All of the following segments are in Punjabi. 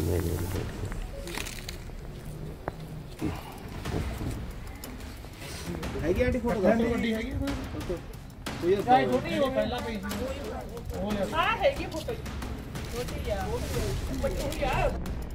ਹੈਗੀ ਆਂਟੀ ਫੋਟੋ ਦਾ ਵੱਡੀ ਹੈਗੀ ਕੋਈ ਛੋਟੀ ਹੋ ਪਹਿਲਾਂ ਪਈ ਸੀ ਉਹ ਆ ਹੈਗੀ ਫੋਟੋ ਛੋਟੀ ਆ ਵੱਡੀ ਆ।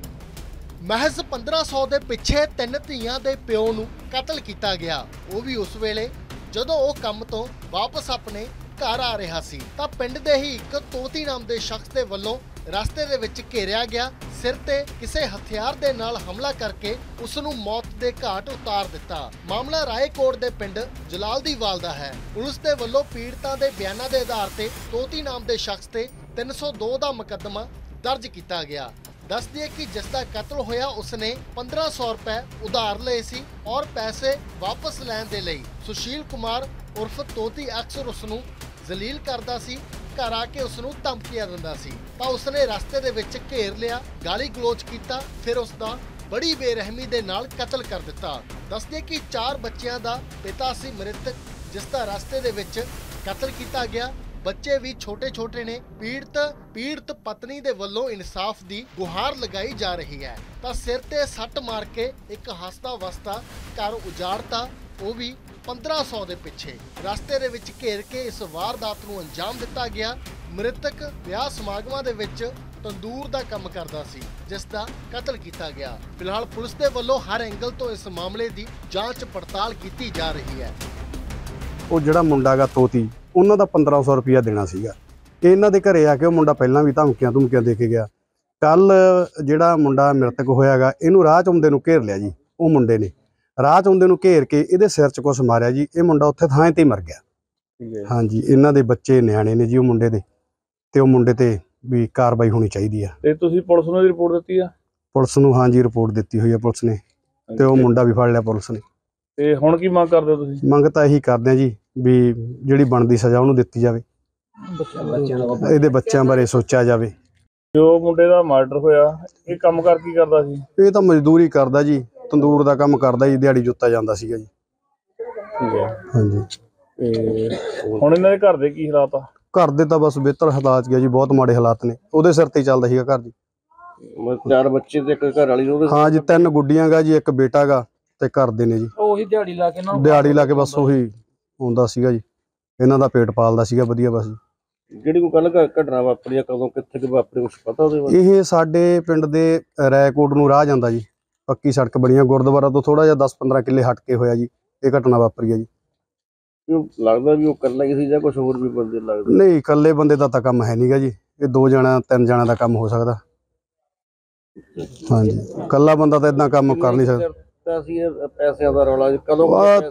महज 1500 ਦੇ ਪਿੱਛੇ 3 ਧੀਆਂ ਦੇ ਪਿਓ ਨੂੰ ਕਤਲ ਕੀਤਾ ਗਿਆ, ਉਹ ਵੀ ਉਸ ਵੇਲੇ ਜਦੋਂ ਉਹ ਕੰਮ ਤੋਂ ਵਾਪਸ ਆਪਣੇ ਘਰ ਆ ਰਿਹਾ ਸੀ ਤਾਂ ਪਿੰਡ ਦੇ ਹੀ ਇੱਕ ਤੋਤੀ ਨਾਮ ਦੇ ਸ਼ਖਸ ਦੇ ਵੱਲੋਂ ਰਸਤੇ ਦੇ ਵਿੱਚ ਘੇਰਿਆ ਗਿਆ, ਸਿਰ ਤੇ ਕਿਸੇ ਹਥਿਆਰ ਦੇ ਨਾਲ ਹਮਲਾ ਕਰਕੇ ਉਸ ਨੂੰ ਮੌਤ ਦੇ ਘਾਟ ਉਤਾਰ ਦਿੱਤਾ। ਮਾਮਲਾ ਰਾਏਕੋਟ ਦੇ ਪਿੰਡ ਜਲਾਲਦੀਵਾਲ ਦਾ ਹੈ। ਪੁਲਿਸ ਦੇ ਵੱਲੋਂ ਪੀੜਤਾਂ ਦੇ ਬਿਆਨਾਂ ਦੇ ਆਧਾਰ ਤੇ ਤੋਤੀ ਨਾਮ ਦੇ ਸ਼ਖਸ ਤੇ 302 ਦਾ ਮੁਕੱਦਮਾ ਦਰਜ ਕੀਤਾ ਗਿਆ। दस दिए कि जिसका कत्ल होया उसने 1500 रुपए उधार लए सी और पैसे वापस लैन दे लई सुशील कुमार उर्फ तोती अक्सर उसनू जलील करदा सी, घर आके उसनू धमकियां दिंदा सी तां उसने रस्ते दे विच घेर लिया, गाली गलोच कीता, फिर उसदा बड़ी बेरहमी दे नाल कत्ल कर दिता। दस दिए कि 4 बच्चियां दा पिता सी मृतक जिसदा रस्ते दे विच कत्ल कीता गया। बच्चे भी छोटे छोटे ने। पीड़ित पत्नी दे वल्लों इंसाफ दी गुहार लगाई जा रही है तां सिर ते सट मार के एक हसदा वसदा घर उजाड़ता, वो भी 1500 दे पिछे। रस्ते दे विच घेर के इस वारदात नूं अंजाम दिता गया। मृतक विआह समागमां दे विच तंदूर दा काम करदा सी जिस दा कत्ल कीता गया। फिलहाल पुलिस दे वल्लों हर एंगल तो इस मामले दी जांच पड़ताल कीती जा रही है। ਉਹ ਜਿਹੜਾ ਮੁੰਡਾ ਗਾ ਤੋਤੀ, ਉਹਨਾਂ ਦਾ 1500 ਰੁਪਇਆ ਦੇਣਾ ਸੀਗਾ। ਇਹਨਾਂ ਦੇ ਘਰੇ ਆ ਕੇ ਉਹ ਮੁੰਡਾ ਪਹਿਲਾਂ ਵੀ ਧਮਕੀਆਂ ਦੇ ਕੇ ਗਿਆ। ਕੱਲ ਜਿਹੜਾ ਮੁੰਡਾ ਮ੍ਰਿਤਕ ਹੋਇਆਗਾ, ਇਹਨੂੰ ਰਾਹ 'ਚ ਆਉਂਦੇ ਨੂੰ ਘੇਰ ਲਿਆ ਜੀ। ਉਹ ਮੁੰਡੇ ਨੇ ਰਾਹ 'ਚ ਆਉਂਦੇ ਨੂੰ ਘੇਰ ਕੇ ਇਹਦੇ ਸਿਰ 'ਚ ਕੁਛ ਮਾਰਿਆ ਜੀ। ਇਹ ਮੁੰਡਾ ਉੱਥੇ ਥਾਂ 'ਤੇ ਮਰ ਗਿਆ। ਹਾਂਜੀ, ਇਹਨਾਂ ਦੇ ਬੱਚੇ ਨਿਆਣੇ ਨੇ ਜੀ ਉਹ ਮੁੰਡੇ ਦੇ, ਤੇ ਉਹ ਮੁੰਡੇ ਤੇ ਵੀ ਕਾਰਵਾਈ ਹੋਣੀ ਚਾਹੀਦੀ ਆ। ਤੇ ਤੁਸੀਂ ਪੁਲਿਸ ਨੂੰ ਰਿਪੋਰਟ ਦਿੱਤੀ ਆ? ਪੁਲਿਸ ਨੂੰ ਹਾਂਜੀ ਰਿਪੋਰਟ ਦਿੱਤੀ ਹੋਈ ਆ ਪੁਲਿਸ ਨੇ, ਤੇ ਉਹ ਮੁੰਡਾ ਵੀ ਫੜ ਲਿਆ ਪੁਲਿਸ ਨੇ। ਤੇ ਹੁਣ ਕੀ ਮੰਗ ਕਰਦੇ ਹੋ ਤੁਸੀਂ? ਮੰਗ ਤਾਂ ਇਹੀ ਕਰਦੇ ਆ ਜੀ ਵੀ ਜਿਹੜੀ ਬਣਦੀ ਸਜ਼ਾ ਉਹਨੂੰ ਦਿੱਤੀ ਜਾਵੇ, ਇਹਦੇ ਬੱਚਿਆਂ ਬਾਰੇ ਸੋਚਿਆ ਜਾਵੇ। ਜੋ ਮੁੰਡੇ ਦਾ ਮਰਡਰ ਹੋਇਆ, ਇਹ ਕੰਮ ਕਰ ਕੀ ਕਰਦਾ ਸੀ? ਇਹ ਤਾਂ ਮਜ਼ਦੂਰੀ ਕਰਦਾ ਜੀ, ਤੰਦੂਰ ਦਾ ਕੰਮ ਕਰਦਾ ਜੀ, ਦਿਹਾੜੀ ਜੁੱਤਾ ਜਾਂਦਾ ਸੀਗਾ ਜੀ। ਠੀਕ ਹੈ। ਹਾਂਜੀ। ਤੇ ਹੁਣ ਇਹਨਾਂ ਦੇ ਘਰ ਦੇ ਕੀ ਹਾਲਾਤ ਆ? ਘਰ ਦੇ ਤਾਂ ਬਸ ਬਿਹਤਰ ਹਾਲਾਤ ਗਿਆ ਜੀ, ਬਹੁਤ ਮਾੜੇ ਹਾਲਾਤ ਨੇ। ਉਹਦੇ ਸਿਰ ਤੇ ਚੱਲਦਾ ਸੀਗਾ ਘਰ ਜੀ। 4 ਬੱਚੇ ਤੇ ਇੱਕ ਘਰ ਵਾਲੀ ਉਹਦੇ। ਹਾਂ ਜੀ, 3 ਗੁੱਡੀਆਂ ਗਾ ਜੀ, 1 ਬੇਟਾ ਗਾ ਤੇ ਘਰ ਦੇ ਨੇ ਜੀ। ਉਹੀ ਦਿਹਾੜੀ ਲਾ ਕੇ ਨਾ, ਦਿਹਾੜੀ ਲਾ ਕੇ ਬਸ ਉਹੀ ਹੁੰਦਾ ਸੀਗਾ ਜੀ, ਇਹਨਾਂ ਦਾ ਪੇਟ ਪਾਲਦਾ ਸੀਗਾ ਵਧੀਆ ਬਸ ਜੀ। ਜਿਹੜੀ ਕੋਈ ਕੱਲ ਘਟਨਾ ਵਾਪਰੀ ਆ, ਕਦੋਂ ਕਿੱਥੇ ਕਿ ਵਾਪਰੀ, ਕੁਛ ਪਤਾ ਉਹਦੇ ਬਾਰੇ? ਇਹ ਸਾਡੇ ਪਿੰਡ ਦੇ ਰਾਏਕੋਟ ਨੂੰ ਰਾਹ ਜਾਂਦਾ ਜੀ, ਪੱਕੀ ਸੜਕ ਬਣੀਆਂ ਗੁਰਦੁਆਰਾ ਤੋਂ ਥੋੜਾ ਜਿਹਾ 10-15 ਕਿੱਲੇ ਹਟ ਕੇ ਹੋਇਆ ਜੀ ਇਹ ਘਟਨਾ ਵਾਪਰੀ ਆ ਜੀ। ਲੱਗਦਾ ਵੀ ਉਹ ਇਕੱਲਾ ਹੀ ਸੀ ਜਾਂ ਕੁਝ ਹੋਰ ਵੀ ਬੰਦੇ ਲੱਗਦੇ? ਨਹੀਂ, ਇਕੱਲੇ ਬੰਦੇ ਦਾ ਤਾਂ ਕੰਮ ਹੈ ਨਹੀਂਗਾ ਜੀ, ਇਹ 2 ਜਣਾ 3 ਜਣਾ ਦਾ ਕੰਮ ਹੋ ਸਕਦਾ। ਹਾਂਜੀ, ਇਕੱਲਾ ਬੰਦਾ ਤਾਂ ਇਦਾਂ ਕੰਮ ਕਰ ਨਹੀਂ ਸਕਦਾ। ਪੈਸਿਆਂ ਦਾ ਰੌਲਾ ਕਦੋਂ?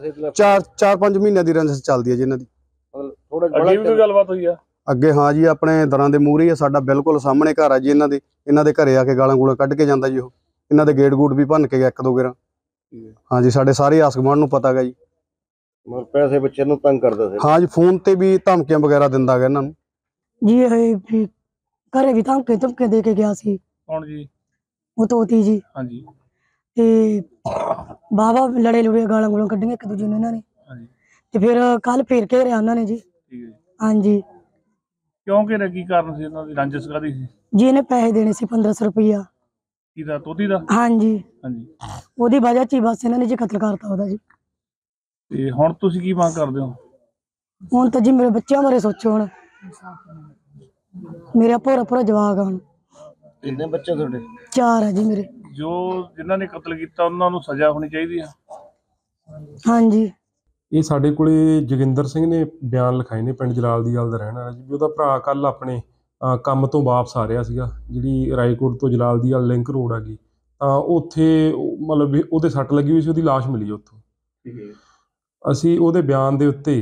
4-5 ਮਹੀਨਿਆਂ ਦੀ ਰੰਜਿਸ਼ ਚੱਲਦੀ ਹੈ ਜੀ ਇਹਨਾਂ ਦੀ। ਅੱਗੇ ਵੀ ਕੋਈ ਗੱਲਬਾਤ ਹੋਈ ਆ? ਅੱਗੇ ਹਾਂ ਜੀ, ਆਪਣੇ ਦਰਾਂ ਦੇ ਮੂਹਰੇ ਆ, ਸਾਡਾ ਬਿਲਕੁਲ ਸਾਹਮਣੇ ਘਰ ਆ ਜੀ ਇਹਨਾਂ ਦੇ ਘਰੇ ਆ ਕੇ ਗਾਲਾਂ ਗੂਲਾਂ ਕੱਢ ਕੇ ਜਾਂਦਾ ਜੀ। ਉਹ ਇਹਨਾਂ ਦੇ ਗੇਟ ਗੂਟ ਵੀ ਭੰਨ ਕੇ ਗਿਆ 1-2 ਗੇਰਾਂ। ਹਾਂਜੀ, ਸਾਡੇ ਸਾਰੇ ਆਸ ਗੁਆਂਢ ਨੂੰ ਪਤਾ ਗਾ ਜੀ। ਪੈਸੇ ਬੱਚੇ ਨੂੰ ਤੰਗ ਕਰਦਾ ਸੀ? ਹਾਂ ਜੀ, ਫੋਨ ਤੇ ਵੀ ਧਮਕੀਆਂ ਵਗੈਰਾ ਦਿੰਦਾ ਗਾ ਇਹਨਾਂ ਨੂੰ ਜੀ। ਇਹ ਘਰੇ ਵੀ ਧਮਕੇ ਦੇ ਕੇ ਗਿਆ ਸੀ। ਕੌਣ ਜੀ? ਉਹ ਤੋਤੀ ਜੀ। ਹਾਂਜੀ। ਤੇ ਬਾਬਾ ਲੜੇ ਲੁੜੇ ਗਾਲਾਂ ਗੂਲਾਂ ਕੱਢੀਆਂ ਇੱਕ ਦੂਜੇ ਨੂੰ ਇਹਨਾਂ ਨੇ। ਹਾਂਜੀ। ਤੇ ਫਿਰ ਕੱਲ ਫੇਰ ਘੇਰਿਆ ਉਹਨਾਂ ਨੇ ਜੀ। ਠੀਕ ਹੈ। ਹਾਂਜੀ। ਕਿਉਂ ਘੇਰਿਆ? ਕੀ ਕਾਰਨ ਸੀ ਇਹਨਾਂ ਦੀ? ਰੰਜਿਸ਼ ਕਾਹਦੀ ਸੀ ਜੀ? ਇਹਨੇ ਪੈਸੇ ਦੇਣੇ ਸੀ 1500 ਰੁਪਇਆ। ਕਿਹਦਾ? ਤੋਤੀ ਦਾ? ਹਾਂਜੀ। ਹਾਂਜੀ। ਉਹਦੀ ਵਜ੍ਹਾ 'ਚ ਹੀ ਬਸ ਇਹਨਾਂ ਨੇ ਜੀ ਕਤਲ ਕਰਤਾ ਉਹਦਾ ਜੀ। ਤੇ ਹੁਣ ਤੁਸੀਂ ਕੀ ਮੰਗ ਕਰਦੇ ਹੋ? ਹੁਣ ਤਾਂ ਜੀ ਮੇਰੇ ਬੱਚਿਆਂ ਬਾਰੇ ਸੋਚੋ। ਹੁਣ ਮੇਰਾ ਭੋਰਾ ਜਵਾਕ ਆ। ਹੁਣ ਕਿੰਨੇ ਬੱਚੇ ਤੁਹਾਡੇ? 4 ਆ ਜੀ ਮੇਰੇ। ਜੋ ਜਿਨ੍ਹਾਂ ਨੇ ਕਤਲ ਕੀਤਾ ਉਹਨਾਂ ਨੂੰ ਸਜ਼ਾ ਹੋਣੀ ਚਾਹੀਦੀ ਆ? ਹਾਂਜੀ। ਇਹ ਸਾਡੇ ਕੋਲੇ ਜੋਗਿੰਦਰ ਸਿੰਘ ਨੇ ਬਿਆਨ ਲਿਖਾਏ ਨੇ, ਪਿੰਡ ਜਲਾਲਦੀਵਾਲ ਦਾ ਰਹਿਣ ਵਾਲਾ ਜੀ। ਵੀ ਉਹਦਾ ਭਰਾ ਕੱਲ ਆਪਣੇ ਕੰਮ ਤੋਂ ਵਾਪਸ ਆ ਰਿਹਾ ਸੀਗਾ, ਜਿਹੜੀ ਰਾਏਕੋਟ ਤੋਂ ਜਲਾਲਦੀਵਾਲ ਲਿੰਕ ਰੋਡ ਆ ਗਈ, ਤਾਂ ਉੱਥੇ ਮਤਲਬ ਵੀ ਉਹਦੇ ਸੱਟ ਲੱਗੀ ਹੋਈ ਸੀ, ਉਹਦੀ ਲਾਸ਼ ਮਿਲੀ ਉੱਥੋਂ। ਠੀਕ ਹੈ। ਅਸੀਂ ਉਹਦੇ ਬਿਆਨ ਦੇ ਉੱਤੇ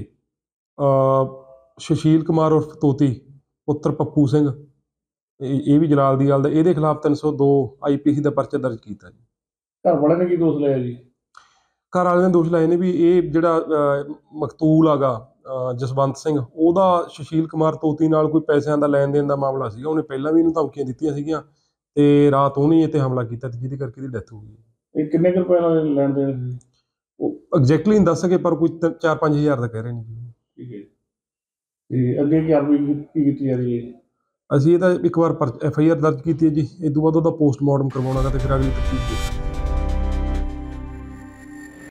ਸੁਸ਼ੀਲ ਕੁਮਾਰ ਉਰਫ ਤੋਤੀ ਪੁੱਤਰ ਪੱਪੂ ਸਿੰਘ, ਇਹ ਵੀ ਜਲਾਲਦੀਵਾਲ ਦਾ, ਇਹਦੇ ਖਿਲਾਫ 302 IPC ਦਾ ਪਰਚਾ ਦਰਜ ਕੀਤਾ ਜੀ। ਘਰ ਵਾਲਿਆਂ ਨੇ ਕੀ ਦੋਸ਼ ਲਾਇਆ ਜੀ? ਘਰ ਵਾਲਿਆਂ ਨੇ ਦੋਸ਼ ਲਾਏ ਨੇ ਵੀ ਇਹ ਜਿਹੜਾ ਮਕਤੂਲ ਹੈਗਾ ਜਸਵੰਤ ਸਿੰਘ, ਉਹਦਾ ਸੁਸ਼ੀਲ ਕੁਮਾਰ ਤੋਤੀ ਨਾਲ ਕੋਈ ਪੈਸਿਆਂ ਦਾ ਲੈਣ ਦੇਣ ਦਾ ਮਾਮਲਾ ਸੀਗਾ। ਉਹਨੇ ਪਹਿਲਾਂ ਵੀ ਇਹਨੂੰ ਧਮਕੀਆਂ ਦਿੱਤੀਆਂ ਸੀਗੀਆਂ ਤੇ ਰਾਤ ਉਹਨੇ ਇਹ 'ਤੇ ਹਮਲਾ ਕੀਤਾ ਤੇ ਜਿਹਦੇ ਕਰਕੇ ਇਹਦੀ ਡੈਥ ਹੋ ਗਈ। ਇਹ ਕਿੰਨੇ ਕੁ ਰੁਪਏ ਨਾਲ ਲੈਣ ਦੇਣ ਸੀ? ਉਹ ਐਗਜ਼ੈਕਟਲੀ ਨਹੀਂ ਦੱਸ ਸਕੇ, ਪਰ ਕੋਈ 4-5 ਹਜ਼ਾਰ ਦਾ ਕਹਿ ਰਹੇ ਨੇ ਜੀ। ਠੀਕ ਹੈ। ਤੇ ਅੱਗੇ ਕੀ ਕਾਰਵਾਈ ਕੀਤੀ ਜਾ ਰਹੀ ਹੈ? ਅਸੀਂ ਇਹਦਾ ਇੱਕ ਵਾਰ FIR ਦਰਜ ਕੀਤੀ ਹੈ ਜੀ। ਇਸ ਤੋਂ ਬਾਅਦ ਉਹਦਾ ਪੋਸਟਮਾਰਟਮ ਕਰਵਾਉਣਾ ਗਾ ਤੇ ਫਿਰ ਅਗਲੀ ਤਫਤੀਸ਼